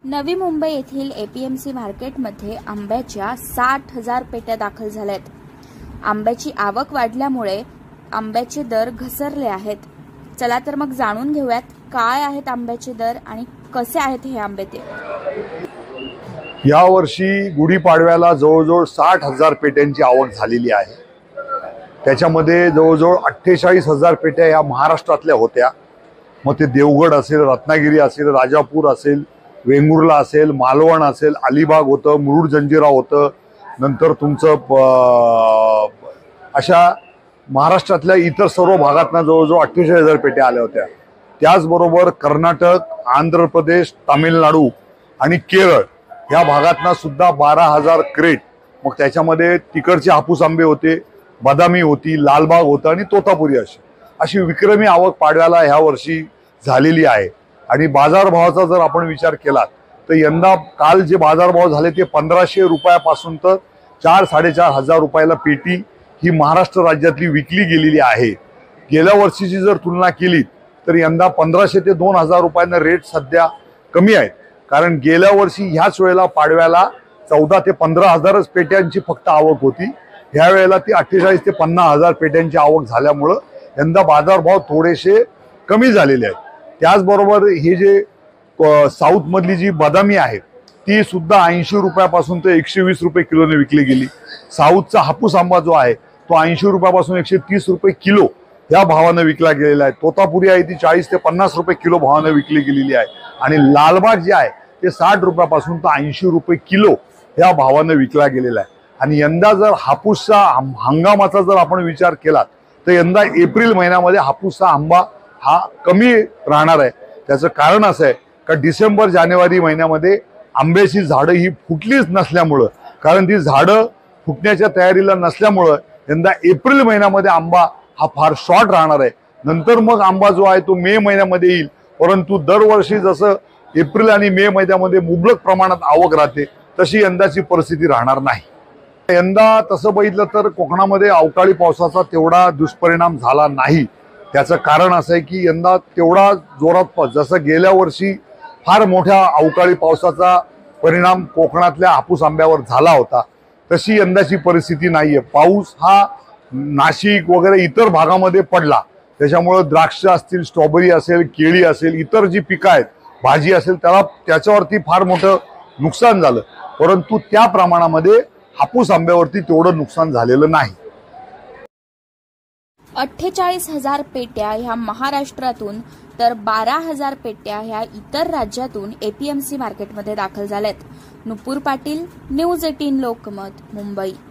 नवी मुंबई येथील एपीएमसी मार्केटमध्ये आंब्याच्या 60,000 पेट्या दाखल झाल्यात। आंब्याची आवक वाढल्यामुळे आंब्याचे दर घसरले आहेत। चला तर मग जाणून घेऊयात काय आहेत आंब्याचे दर आणि कसे आहेत हे आंबे ते। या वर्षी गुढीपाडव्याला जवळजवळ 60,000 पेट्यांची आवक झालेली आहे। त्याच्यामध्ये जवळजवळ 48,000 पेट्या या महाराष्ट्रातल्या होत्या। मग ते देवगड असेल, रत्नागिरी असेल, राजापूर असेल, वेंगुर्ला असेल, मालवण असेल, अलिबाग होतं, मुरुड जंजिरा होतं, नंतर तुमचं अशा महाराष्ट्रातल्या इतर सर्व भागातनं जवळजवळ 48,000 पेट्या आल्या होत्या। त्याचबरोबर कर्नाटक, आंध्र प्रदेश, तामिळनाडू आणि केरळ या भागातनं सुद्धा 12,000 क्रेट, मग त्याच्यामध्ये तिकडचे हापूस आंबे होते, बदामी होती, लालबाग होतं आणि तोतापुरी अशी विक्रमी आवक पाडव्याला ह्या वर्षी झालेली आहे। आणि बाजारभावाचा जर आपण विचार केला तर यंदा काल जे बाजारभाव झाले ते 1,500 रुपयापासून तर 4-4.5 हजार रुपयाला पेटी ही महाराष्ट्र राज्यातली विकली गेलेली आहे। गेल्या वर्षीची जर तुलना केली तर यंदा 1,500 ते 2,000 रुपयांना रेट सध्या कमी आहेत, कारण गेल्या वर्षी ह्याच वेळेला पाडव्याला 14 ते 15,000 पेट्यांची फक्त आवक होती। ह्या वेळेला ती 48 ते 50,000 पेट्यांची आवक झाल्यामुळे यंदा बाजारभाव थोडेसे कमी झालेले आहेत। त्याचबरोबर हे जे साऊथ मधली जी बदामी आहे ती सुद्धा 80 रुपयापासून ते 120 रुपये किलोने विकली गेली। साऊथचा हापूस आंबा जो आहे तो 80 रुपयापासून 130 रुपये किलो या भावाने विकला गेलेला आहे। तोतापुरी आहे ती 40 ते 50 रुपये किलो भावाने विकली गेलेली आहे। आणि लालबाग जे आहे ते 60 रुपयापासून तर 80 रुपये किलो या भावाने विकला गेलेला आहे। आणि यंदा जर हापूसचा हंगामाचा जर आपण विचार केला तर यंदा एप्रिल महिन्यामध्ये हापूसचा आंबा हा कमी राहणार आहे। त्याचं कारण असं आहे का डिसेंबर जानेवारी महिन्यामध्ये आंब्याची झाडं ही फुटलीच नसल्यामुळं, कारण ती झाडं फुटण्याच्या तयारीला नसल्यामुळं यंदा एप्रिल महिन्यामध्ये आंबा हा फार शॉर्ट राहणार आहे। नंतर मग आंबा जो आहे तो मे महिन्यामध्ये येईल, परंतु दरवर्षी जसं एप्रिल आणि मे महिन्यामध्ये मुबलक प्रमाणात आवक राहते तशी यंदाची परिस्थिती राहणार नाही। यंदा तसं बघितलं तर कोकणामध्ये अवकाळी पावसाचा तेवढा दुष्परिणाम झाला नाही। त्याचं कारण असं आहे की यंदा तेवढा जोरात जसं गेल्या वर्षी फार मोठ्या अवकाळी पावसाचा परिणाम कोकणातल्या हापूस आंब्यावर झाला होता तशी यंदाची परिस्थिती नाहीये। पाऊस हा नाशिक वगैरे इतर भागामध्ये पडला, त्याच्यामुळे द्राक्ष असतील, स्ट्रॉबेरी असेल, केळी असेल, इतर जी पिकं आहेत, भाजी असेल, त्याच्यावरती फार मोठं नुकसान झालं, परंतु त्या प्रमाणामध्ये हापूस आंब्यावरती तेवढं नुकसान झालेलं नाही। 48,000 पेट्या ह्या महाराष्ट्रातून तर 12,000 पेट्या ह्या इतर राज्यातून एपीएमसी मार्केटमध्ये दाखल झाल्यात। नुपूर पाटील, न्यूज 18 लोकमत, मुंबई।